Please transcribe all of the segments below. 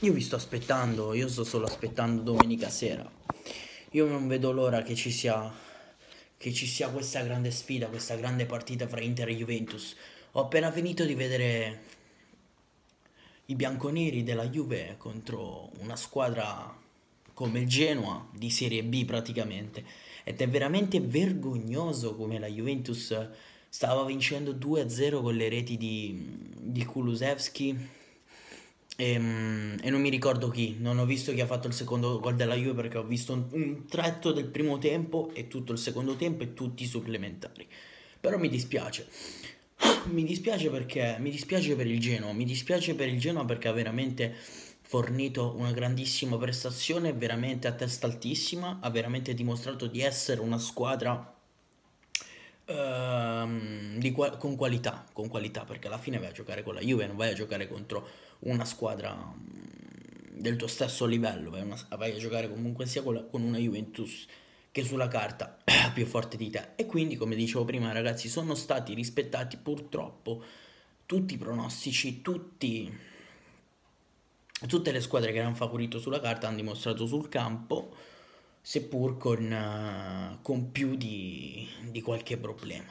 Io vi sto aspettando, io sto solo aspettando domenica sera. Io non vedo l'ora che ci sia questa grande sfida, questa grande partita fra Inter e Juventus. Ho appena finito di vedere i bianconeri della Juve contro una squadra come il Genoa di Serie B praticamente. Ed è veramente vergognoso come la Juventus stava vincendo 2-0 con le reti di Kulusevski e non mi ricordo chi, non ho visto chi ha fatto il secondo gol della Juve perché ho visto un tratto del primo tempo e tutto il secondo tempo e tutti i supplementari. Però mi dispiace. Mi dispiace per il Genoa, mi dispiace per il Genoa perché ha veramente fornito una grandissima prestazione, veramente a testa altissima, ha veramente dimostrato di essere una squadra con qualità, perché alla fine vai a giocare con la Juve, non vai a giocare contro una squadra del tuo stesso livello, vai a giocare comunque sia con una Juventus che sulla carta è più forte di te. E quindi, come dicevo prima, ragazzi, sono stati rispettati purtroppo tutti i pronostici, tutte le squadre che erano favorito sulla carta hanno dimostrato sul campo, seppur con più di qualche problema.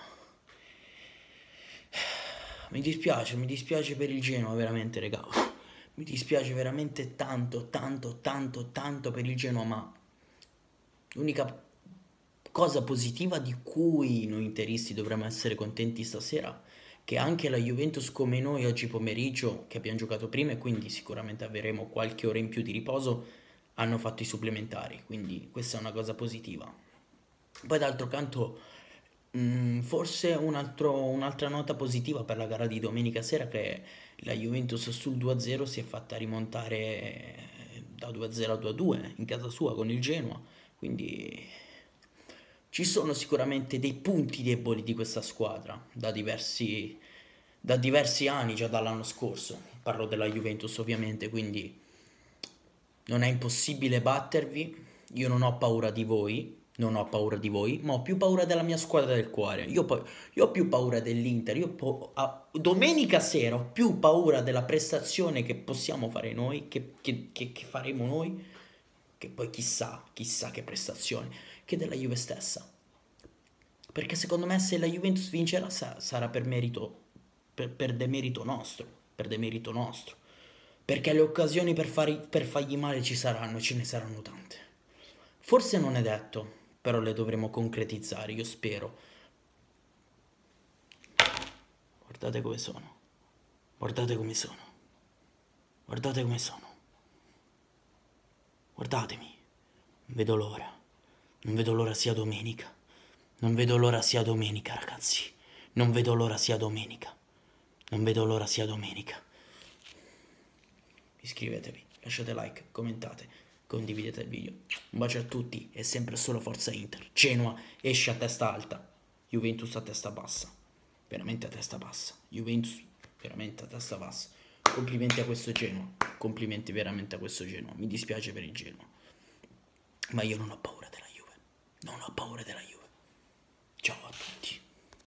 Mi dispiace per il Genoa, veramente, regà. Mi dispiace veramente tanto, tanto, tanto, tanto per il Genoa, ma l'unica cosa positiva di cui noi interisti dovremmo essere contenti stasera, che anche la Juventus come noi oggi pomeriggio, che abbiamo giocato prima e quindi sicuramente avremo qualche ora in più di riposo, hanno fatto i supplementari, quindi questa è una cosa positiva. Poi d'altro canto, forse un'altra nota positiva per la gara di domenica sera che la Juventus sul 2-0 si è fatta rimontare da 2-0 a 2-2 in casa sua con il Genoa, quindi ci sono sicuramente dei punti deboli di questa squadra da diversi anni, già dall'anno scorso. Parlo della Juventus ovviamente, quindi non è impossibile battervi. Io non ho paura di voi, non ho paura di voi, ma ho più paura della mia squadra del cuore. Io ho più paura dell'Inter. Domenica sera ho più paura della prestazione che possiamo fare noi, che faremo noi, che poi chissà che prestazione, che della Juve stessa. Perché secondo me se la Juventus vincerà sarà per merito, per demerito nostro, per demerito nostro. Perché le occasioni per fargli male ci saranno e ce ne saranno tante. Forse non è detto, però le dovremo concretizzare, io spero. Guardate come sono, guardate come sono, guardate come sono. Guardatemi, non vedo l'ora, non vedo l'ora sia domenica. Non vedo l'ora sia domenica, ragazzi. Non vedo l'ora sia domenica. Non vedo l'ora sia domenica. Iscrivetevi, lasciate like, commentate, condividete il video. Un bacio a tutti e sempre solo Forza Inter. Genoa esce a testa alta. Juventus a testa bassa. Veramente a testa bassa. Juventus veramente a testa bassa. Complimenti a questo Genoa. Complimenti veramente a questo Genoa. Mi dispiace per il Genoa. Ma io non ho paura della Juve. Non ho paura della Juve. Ciao a tutti.